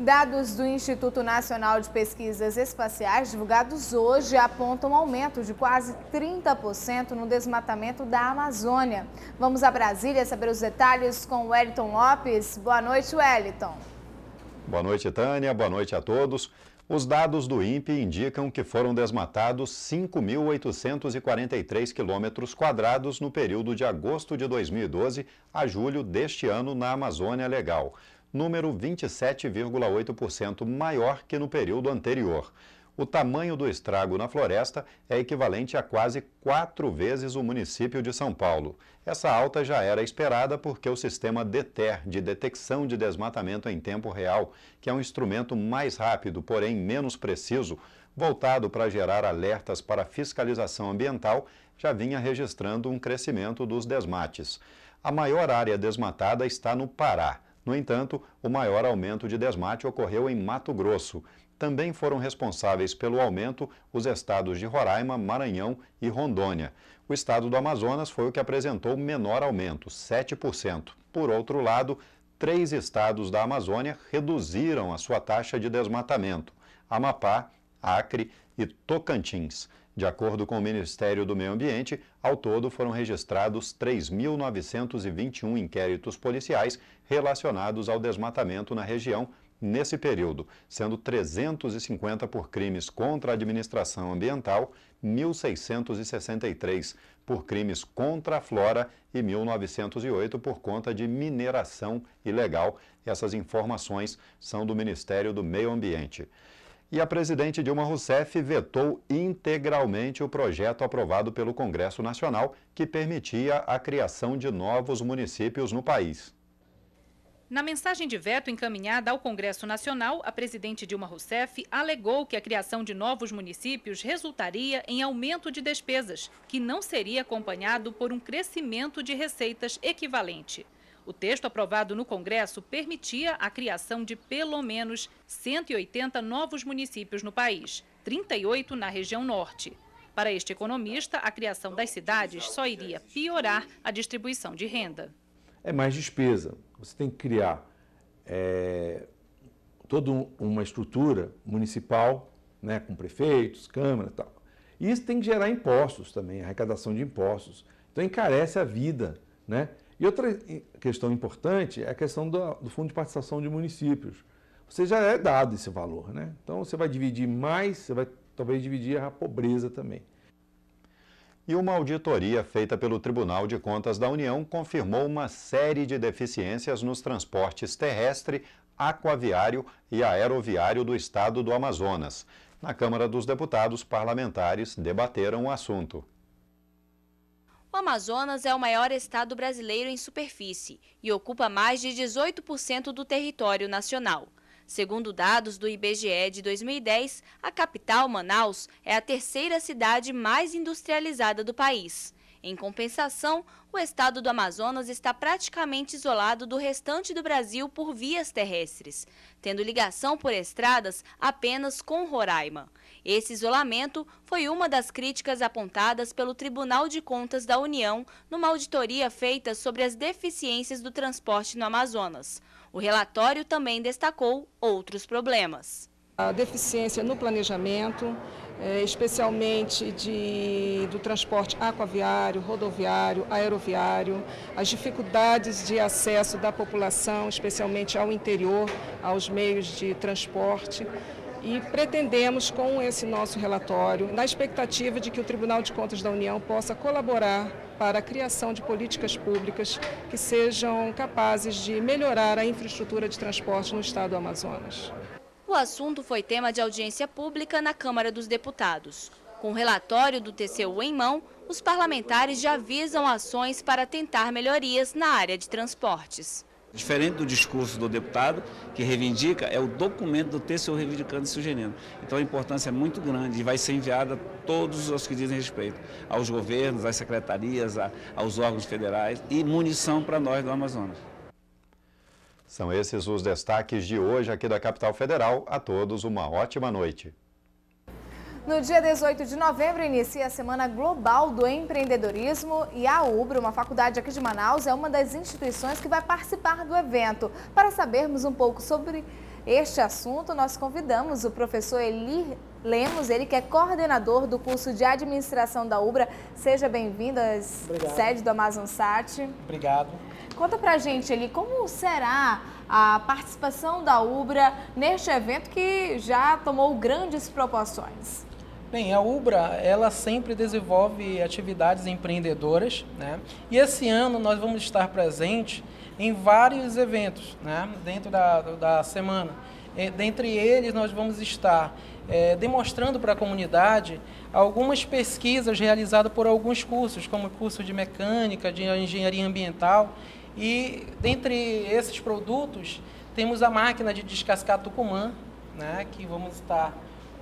Dados do Instituto Nacional de Pesquisas Espaciais, divulgados hoje, apontam um aumento de quase 30% no desmatamento da Amazônia. Vamos a Brasília saber os detalhes com o Wellington Lopes. Boa noite, Wellington. Boa noite, Tânia. Boa noite a todos. Os dados do INPE indicam que foram desmatados 5.843 quilômetros quadrados no período de agosto de 2012 a julho deste ano na Amazônia Legal, número 27,8% maior que no período anterior. O tamanho do estrago na floresta é equivalente a quase 4 vezes o município de São Paulo. Essa alta já era esperada porque o sistema DETER, de detecção de desmatamento em tempo real, que é um instrumento mais rápido, porém menos preciso, voltado para gerar alertas para fiscalização ambiental, já vinha registrando um crescimento dos desmates. A maior área desmatada está no Pará. No entanto, o maior aumento de desmate ocorreu em Mato Grosso. Também foram responsáveis pelo aumento os estados de Roraima, Maranhão e Rondônia. O estado do Amazonas foi o que apresentou menor aumento, 7%. Por outro lado, 3 estados da Amazônia reduziram a sua taxa de desmatamento: Amapá, Acre e Tocantins. De acordo com o Ministério do Meio Ambiente, ao todo foram registrados 3.921 inquéritos policiais relacionados ao desmatamento na região nesse período, sendo 350 por crimes contra a administração ambiental, 1.663 por crimes contra a flora e 1.908 por conta de mineração ilegal. Essas informações são do Ministério do Meio Ambiente. E a presidente Dilma Rousseff vetou integralmente o projeto aprovado pelo Congresso Nacional que permitia a criação de novos municípios no país. Na mensagem de veto encaminhada ao Congresso Nacional, a presidente Dilma Rousseff alegou que a criação de novos municípios resultaria em aumento de despesas, que não seria acompanhado por um crescimento de receitas equivalente. O texto aprovado no Congresso permitia a criação de pelo menos 180 novos municípios no país, 38 na região norte. Para este economista, a criação das cidades só iria piorar a distribuição de renda. É mais despesa. Você tem que criar toda uma estrutura municipal, né, com prefeitos, câmara e tal. E isso tem que gerar impostos também, arrecadação de impostos. Então encarece a vida, né? E outra questão importante é a questão do Fundo de Participação de Municípios. Você já é dado esse valor, né? Então você vai dividir mais, você vai talvez dividir a pobreza também. E uma auditoria feita pelo Tribunal de Contas da União confirmou uma série de deficiências nos transportes terrestre, aquaviário e aeroviário do estado do Amazonas. Na Câmara dos Deputados, parlamentares debateram o assunto. O Amazonas é o maior estado brasileiro em superfície e ocupa mais de 18% do território nacional. Segundo dados do IBGE de 2010, a capital, Manaus, é a terceira cidade mais industrializada do país. Em compensação, o estado do Amazonas está praticamente isolado do restante do Brasil por vias terrestres, tendo ligação por estradas apenas com Roraima. Esse isolamento foi uma das críticas apontadas pelo Tribunal de Contas da União numa auditoria feita sobre as deficiências do transporte no Amazonas. O relatório também destacou outros problemas. A deficiência no planejamento, especialmente do transporte aquaviário, rodoviário, aeroviário, as dificuldades de acesso da população, especialmente ao interior, aos meios de transporte. E pretendemos, com esse nosso relatório, na expectativa de que o Tribunal de Contas da União possa colaborar para a criação de políticas públicas que sejam capazes de melhorar a infraestrutura de transporte no estado do Amazonas. O assunto foi tema de audiência pública na Câmara dos Deputados. Com o relatório do TCU em mão, os parlamentares já visam ações para tentar melhorias na área de transportes. Diferente do discurso do deputado, que reivindica, é o documento do TCU reivindicando e sugerindo. Então a importância é muito grande e vai ser enviada a todos os que dizem respeito, aos governos, às secretarias, aos órgãos federais e munição para nós do Amazonas. São esses os destaques de hoje aqui da Capital Federal. A todos uma ótima noite. No dia 18 de novembro, inicia a Semana Global do Empreendedorismo e a UBRA, uma faculdade aqui de Manaus, é uma das instituições que vai participar do evento. Para sabermos um pouco sobre este assunto, nós convidamos o professor Eli Lemos, ele que é coordenador do curso de administração da UBRA. Seja bem-vindo à sede do AmazonSat. Obrigado. Conta pra gente, Eli, como será a participação da UBRA neste evento que já tomou grandes proporções? Bem, a UBRA, ela sempre desenvolve atividades empreendedoras, né? E esse ano nós vamos estar presentes em vários eventos, né? Dentro da semana. Dentre eles, nós vamos estar demonstrando para a comunidade algumas pesquisas realizadas por alguns cursos, como o curso de mecânica, de engenharia ambiental. E dentre esses produtos, temos a máquina de descascar tucumã, né? Que vamos estar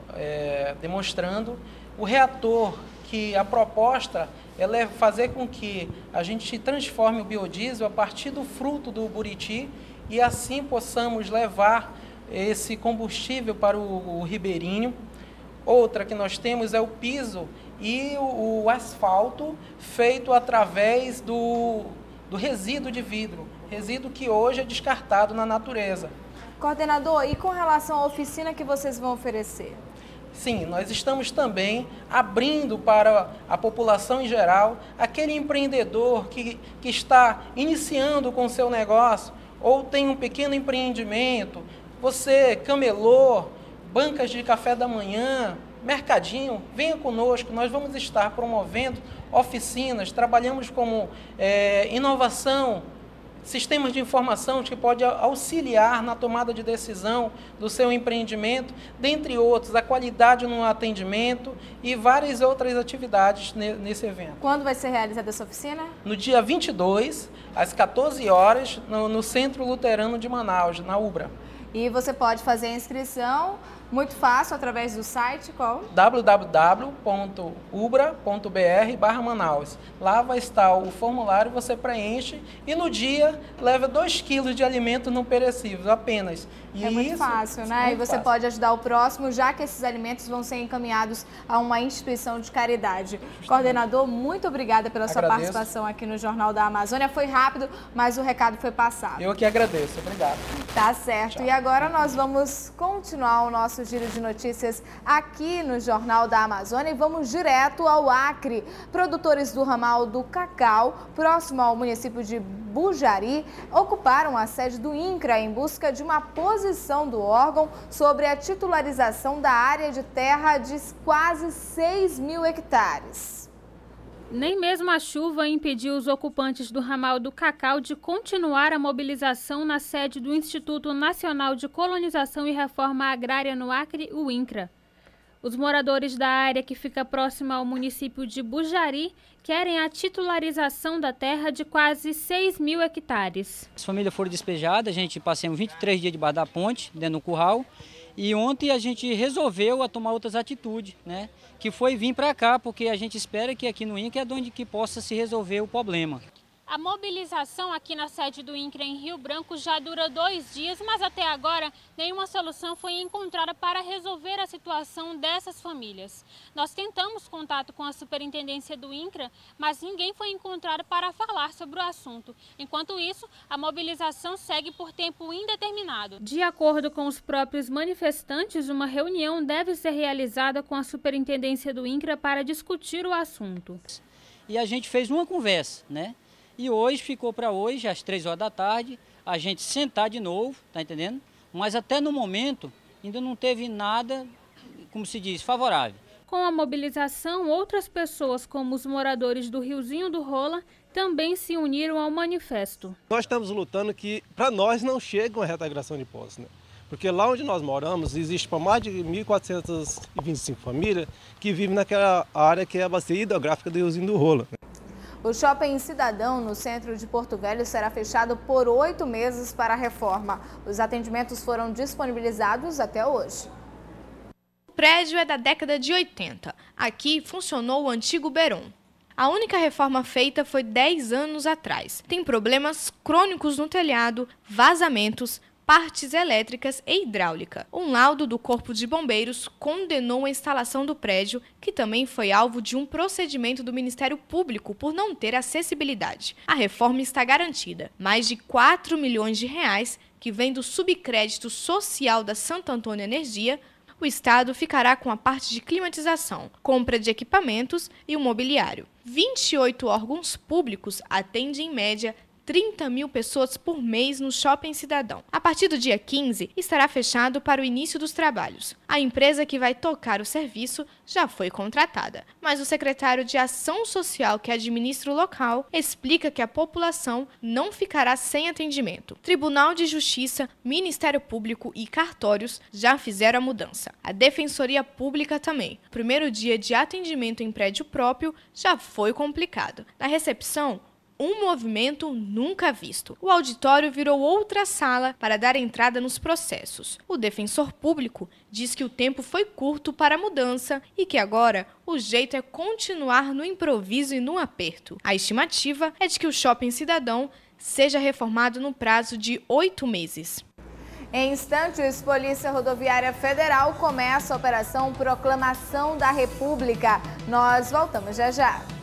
demonstrando. O reator, que a proposta ela é fazer com que a gente transforme o biodiesel a partir do fruto do buriti e assim possamos levar esse combustível para o ribeirinho. Outra que nós temos é o piso e o asfalto feito através do resíduo de vidro, resíduo que hoje é descartado na natureza. Coordenador, e com relação à oficina que vocês vão oferecer? Sim, nós estamos também abrindo para a população em geral, aquele empreendedor que está iniciando com o seu negócio ou tem um pequeno empreendimento, você, camelô, bancas de café da manhã, mercadinho, venha conosco, nós vamos estar promovendo oficinas, trabalhamos como inovação, sistemas de informação que pode auxiliar na tomada de decisão do seu empreendimento, dentre outros, a qualidade no atendimento e várias outras atividades nesse evento. Quando vai ser realizada essa oficina? No dia 22, às 14 horas, no Centro Luterano de Manaus, na UBRA. E você pode fazer a inscrição muito fácil através do site, qual? www.ubra.br/Manaus. Lá vai estar o formulário, você preenche e no dia leva 2 quilos de alimentos não perecíveis apenas. E é muito fácil, né? E você pode ajudar o próximo, já que esses alimentos vão ser encaminhados a uma instituição de caridade. Coordenador, muito obrigada pela sua participação aqui no Jornal da Amazônia. Foi rápido, mas o recado foi passado. Eu que agradeço. Obrigado. Tá certo. Tchau. E agora nós vamos continuar o nosso giro de notícias aqui no Jornal da Amazônia e vamos direto ao Acre. Produtores do ramal do cacau, próximo ao município de Bujari, ocuparam a sede do INCRA em busca de uma posição do órgão sobre a titularização da área de terra de quase 6.000 hectares. Nem mesmo a chuva impediu os ocupantes do ramal do cacau de continuar a mobilização na sede do Instituto Nacional de Colonização e Reforma Agrária no Acre, o INCRA. Os moradores da área que fica próxima ao município de Bujari querem a titularização da terra de quase 6.000 hectares. As famílias foram despejadas, a gente passamos 23 dias debaixo da ponte, dentro do curral, e ontem a gente resolveu tomar outras atitudes, né? Que foi vir para cá, porque a gente espera que aqui no INCRA é onde que possa se resolver o problema. A mobilização aqui na sede do INCRA em Rio Branco já dura 2 dias, mas até agora nenhuma solução foi encontrada para resolver a situação dessas famílias. Nós tentamos contato com a superintendência do INCRA, mas ninguém foi encontrado para falar sobre o assunto. Enquanto isso, a mobilização segue por tempo indeterminado. De acordo com os próprios manifestantes, uma reunião deve ser realizada com a superintendência do INCRA para discutir o assunto. E a gente fez uma conversa, né? E hoje, ficou para hoje, às 3 horas da tarde, a gente sentar de novo, tá entendendo? Mas até no momento, ainda não teve nada, como se diz, favorável. Com a mobilização, outras pessoas, como os moradores do Riozinho do Rola, também se uniram ao manifesto. Nós estamos lutando que, para nós, não chega uma reintegração de poços, né? Porque lá onde nós moramos, existe para mais de 1.425 famílias que vivem naquela área que é a bacia hidrográfica do Riozinho do Rola. O Shopping Cidadão, no centro de Porto Velho, será fechado por 8 meses para a reforma. Os atendimentos foram disponibilizados até hoje. O prédio é da década de 80. Aqui funcionou o antigo Beron. A única reforma feita foi 10 anos atrás. Tem problemas crônicos no telhado, vazamentos, partes elétricas e hidráulica. Um laudo do Corpo de Bombeiros condenou a instalação do prédio, que também foi alvo de um procedimento do Ministério Público por não ter acessibilidade. A reforma está garantida. Mais de 4 milhões de reais, que vem do subcrédito social da Santo Antônio Energia, o Estado ficará com a parte de climatização, compra de equipamentos e o mobiliário. 28 órgãos públicos atendem em média 30 mil pessoas por mês no Shopping Cidadão. A partir do dia 15, estará fechado para o início dos trabalhos. A empresa que vai tocar o serviço já foi contratada, mas o secretário de Ação Social que administra o local explica que a população não ficará sem atendimento. Tribunal de Justiça, Ministério Público e cartórios já fizeram a mudança. A Defensoria Pública também. O primeiro dia de atendimento em prédio próprio já foi complicado. Na recepção, um movimento nunca visto. O auditório virou outra sala para dar entrada nos processos. O defensor público diz que o tempo foi curto para a mudança e que agora o jeito é continuar no improviso e no aperto. A estimativa é de que o Shopping Cidadão seja reformado no prazo de 8 meses. Em instantes, Polícia Rodoviária Federal começa a Operação Proclamação da República. Nós voltamos já já.